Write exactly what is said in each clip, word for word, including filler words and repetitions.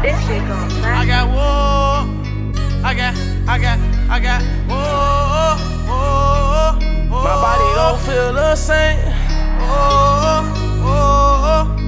This shit gon' fly. I got war. I got, I got, I got war. Oh, oh, my body don't feel the same. Oh, oh, oh.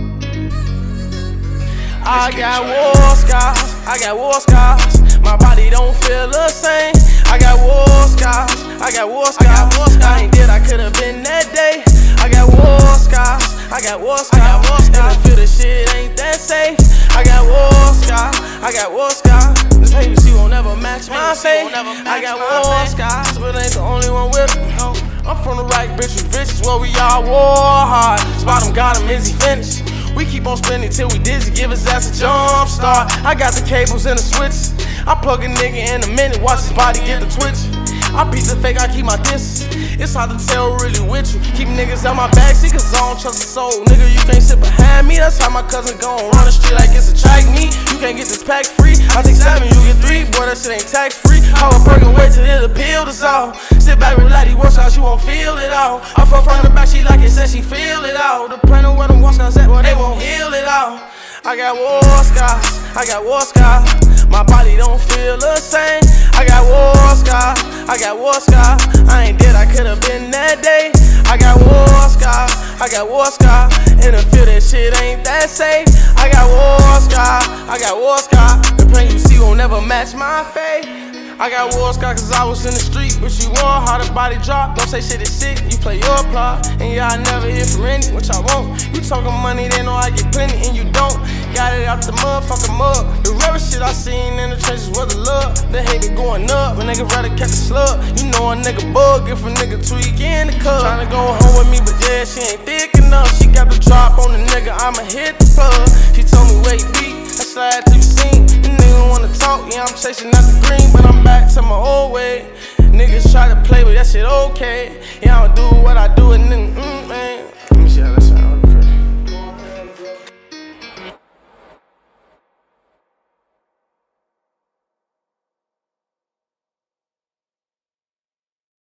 I got war scars. I got war scars. My body don't feel the same. I got war scars. I got war scars. I ain't did. I could've been that day. I got war scars. I got war scars. And I feel the shit ain't that safe. I got war scars. I got war scars. This baby, she won't never match my face. I got war scars, but ain't the only one with them. I'm from the right bitch with bitches where we all war hard. Spot him, got him, is he finished? We keep on spinning till we dizzy, give his ass a jump start. I got the cables and the switches. I plug a nigga in a minute, watch his body get the twitch. I piece of fake, I keep my distance. It's hard to tell really with you. Keep niggas out my backseat cause I don't trust a soul. Nigga, you can't sit behind me. That's how my cousin gon' run the street like it's a track meet. You can't get this pack free. I take seven, you get three. Boy, that shit ain't tax free. I was working way till it appealed us all. Sit back, relax, he works out, you won't feel it all. I fuck from the back, she like it, said she feel it all. The plan of where them walks out at, boy, they won't heal it all. I got war scars, I got war scars. My body don't feel the same. I got war scars, I got war scars. I ain't dead, I could've been that day. I got war scars, I got war scars. And I feel that shit ain't that safe. I got war scars, I got war scars. The pain you see won't never match my face. I got war scars cause I was in the street, but you want how the body drop. Don't say shit is sick, you play your part. And yeah, I never hear from any, which I won't. You talking money, they know I get plenty, and you don't. Got it out the motherfucking mud. The rarest shit I seen in the trenches was the love. The hate been going up, but nigga rather catch a slug. You know a nigga bug if a nigga tweak in the cup. Tryna go home with me, but yeah, she ain't thick enough. She got the drop on the nigga, I'ma hit the plug. She told me wait, beat, I slide to the scene. The nigga wanna talk, yeah, I'm chasing out the green, but I'm back to my old way. Niggas try to play, but that shit okay.